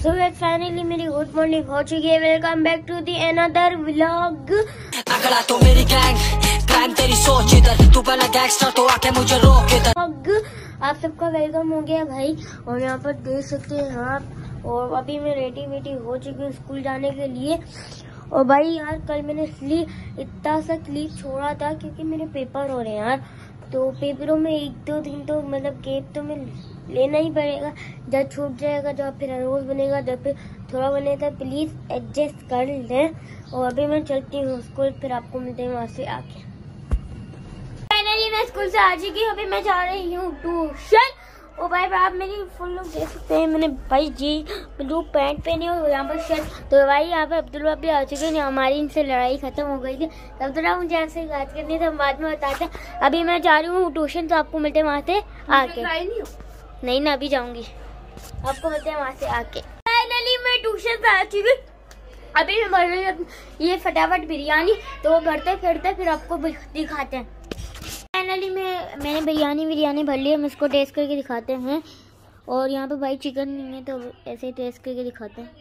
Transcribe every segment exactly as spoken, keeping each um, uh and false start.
सो guys finally मेरी good morning हो चुकी है। Welcome back to the another vlog. अगला तो मेरी गैंग गैंग तेरी सोच इधर तू बना गैंगस्टर तो आके मुझे रोक इधर। आप सबका वेलकम हो गया भाई, और यहाँ पर देख सकते हैं आप। और अभी मैं रेडी वेडी हो चुकी हूँ स्कूल जाने के लिए। और भाई यार कल मैंने स्लीप इतना सा स्लीप छोड़ा था क्योंकि मेरे पेपर हो रहे हैं यार। तो पेपरों में एक दो दिन तो मतलब गैप तो मैं लेना ही पड़ेगा। जब छूट जाएगा जब फिर रोज बनेगा, जब फिर थोड़ा बनेगा, प्लीज एडजस्ट कर लें। और अभी मैं चलती हूँ स्कूल, फिर आपको मिलते हैं वहाँ से आके। फाइनली मैं स्कूल से आ चुकी हूँ, अभी मैं जा रही हूँ ट्यूशन। ओ भाई आप मेरी फुल लुक देख सकते हैं। मैंने भाई जी ब्लू पैंट पहनी और यहाँ पर शर्ट। तो भाई यहाँ पर अब्दुल भाई आ चुके हैं, हमारी इनसे लड़ाई खत्म हो गई थी। तब तो मुझे आपसे बात करनी थी, हम बाद में बताते। अभी मैं जा रही हूँ ट्यूशन, तो आपको मिलते हैं वहाँ से आके। नहीं ना अभी जाऊंगी, आपको मिलते हैं वहाँ से आके। फाइनली मैं ट्यूशन से आ चुकी। अभी मैं बन रही हूँ ये फटाफट बिरयानी, तो वो भरते फिरते फिर आपको दिखाते हैं। फाइनली मैं मैंने बिरयानी बिरयानी भर ली, हम इसको टेस्ट करके दिखाते हैं। और यहाँ पे भाई चिकन नहीं है तो ऐसे ही टेस्ट करके दिखाते हैं।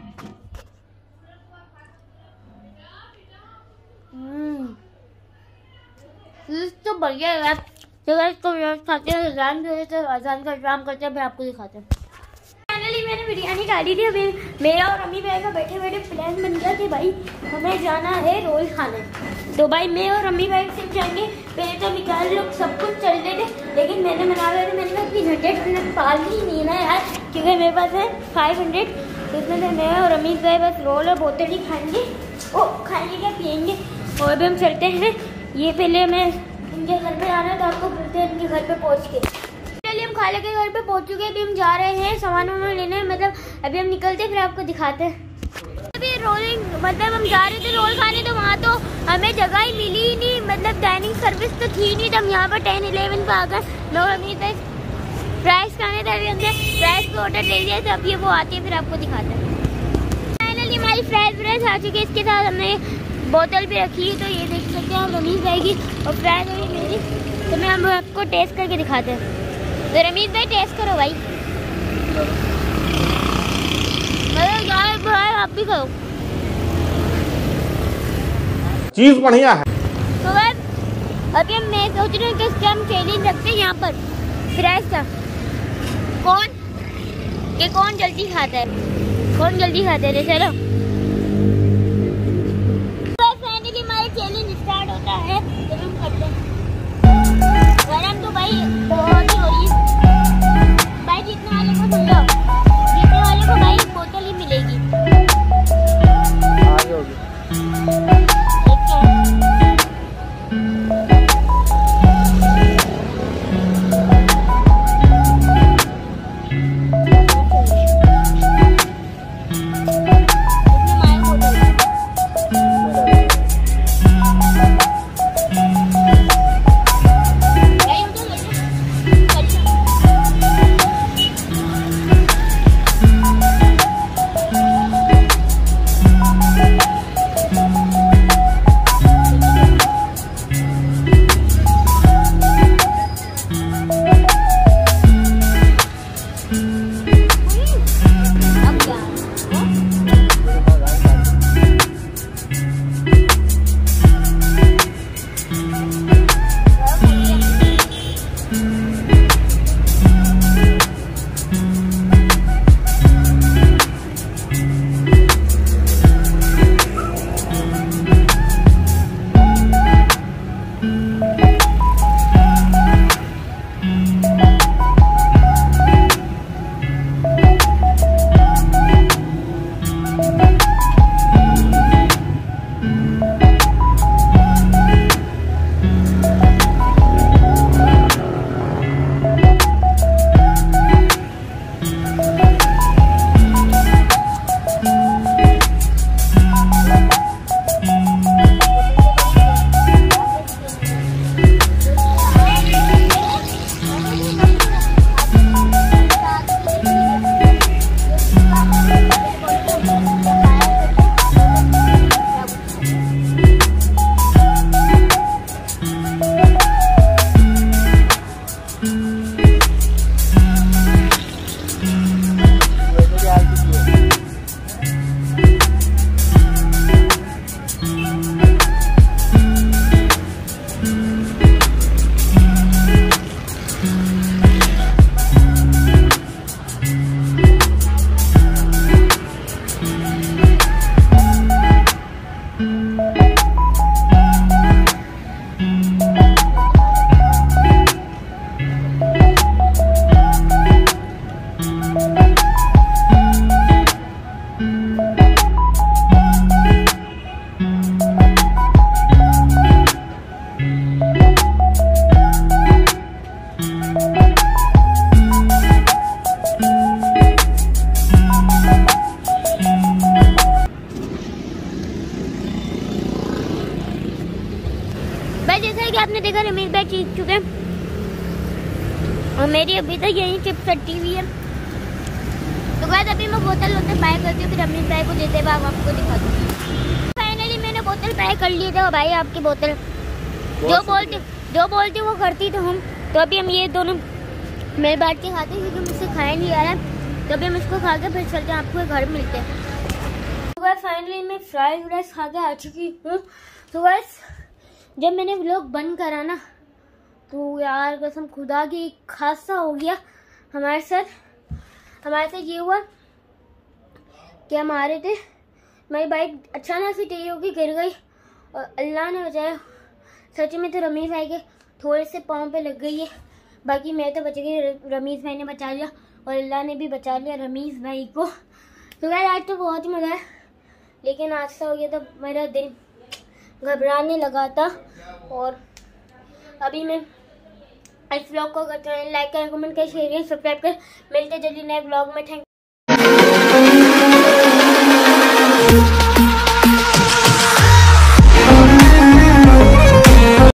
हम्म तो बढ़िया है यार। तो इसको खाते हैं, अजान तो अजान का इंतजाम करते हैं, फिर आपको दिखाते हैं। फाइनली मैंने बिरयानी डाली थी। अभी मेरा और अम्मी भाई का बैठे बैठे प्लान बन गया कि भाई हमें जाना है रोल खाने। तो भाई मैं और अम्मी भाई सिर्फ जाएंगे। पहले तो निकाल लोग सब कुछ चलते थे, लेकिन मैंने मना लिया। मैंने कहा कि हंड्रेड मिनट पाल ही नहीं ना यार, क्योंकि मेरे पास है फाइव हंड्रेड। तो इसमें से मैं और अम्मी भाई बस रोल और बोतल ही खाएंगे, ओ खाएंगे क्या पियेंगे। और अभी हम चलते हैं। ये पहले मैं इनके घर पे आना, तो आपको बोलते हैं इनके घर पे पहुँच के। हम खाले के घर पे पहुंच चुके हैं। अभी हम जा रहे हैं सामान वामान लेने, मतलब अभी हम निकलते हैं, फिर आपको दिखाते हैं। अभी रोलिंग मतलब हम जा रहे थे रोल खाने, तो वहाँ तो हमें जगह ही मिली ही नहीं, मतलब डाइनिंग सर्विस तो थी नहीं। तो हम यहाँ पर टेन इलेवन पे आ गए। लोग अभी तक प्राइस खाने थे, अभी हमने प्राइस पे ऑर्डर ले लिया। तो अब ये वो आते हैं, फिर आपको दिखाते हैं। फाइनली हमारी फ्राइज व्राइज आ चुकी है। इसके साथ हमने बोतल भी रखी है, तो ये देख सकते हैं आप रमीज जाएगी और फ्राइज होगी मेरी। तो मैं हम आपको टेस्ट करके दिखाते हैं। तो रमीज भाई टेस्ट करो भाई, यार भाई आप भी करो, चीज बढ़िया है। तो अभी हम मैं सोच रही हूँ कि इसके हम चैलेंज रखते हैं यहाँ पर फ्राइज का। कौन कि कौन जल्दी खाता है, कौन जल्दी खाता है। चलो फाइनली हमारा चैलेंज स्टार्ट होता है, तो हम करते हैं। गरम तो भाई बहुत ही हो रही है भाई। जीतने वाले को सुन लो, जीतने वाले को भाई बोतल ही मिलेगी। आगे होगी। देखा रमेश भाई चीख चुके हैं और मेरी अभी तक यही चिप्स कटी हुई है। तो गाइस अभी मैं बोतल वोतल बाय करती हूँ, फिर रमेश भाई को देते हुए आपको दिखा दूँ। फाइनली मैंने बोतल बाय कर ली थी भाई, आपकी बोतल जो बोलते जो बोलते वो करती तो हम। तो अभी हम ये दोनों मिल बांट के खाते हैं क्योंकि मुझसे खाया नहीं आ रहा है। तो अभी हम इसको खा के फिर चलते हैं, आपको घर मिलते हैं। तो गाइस फाइनली मैं फ्राइड राइस खा के आ चुकी हूँ। तो गाइस जब मैंने व्लॉग बंद करा ना तो यार कसम खुदा की हादसा हो गया हमारे साथ। हमारे साथ ये हुआ कि हम आ रहे थे, मेरी बाइक अचानक से टेढ़ी होकर गिर गई और अल्लाह ने बचाया। सच में तो रमेश भाई के थोड़े से पाँव पे लग गई है, बाकी मैं तो बच गई, रमेश भाई ने बचा लिया और अल्लाह ने भी बचा लिया रमेश भाई को। तो यार आज तो बहुत ही मज़ा है, लेकिन हादसा हो गया तो मेरा दिल घबराने लगा था। और अभी मैं इस ब्लॉग को करते हैं लाइक करें, कमेंट करें, शेयर करें, सब्सक्राइब करें। मिलते जल्दी नए ब्लॉग में। थैंक